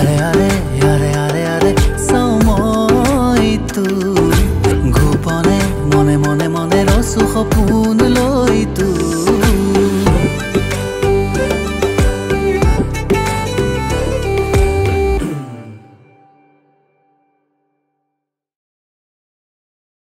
আৰে আৰে আৰে আৰে আৰে চাওঁ মই তোৰ গোপনে মনে মনে মনে ৰচো সপোন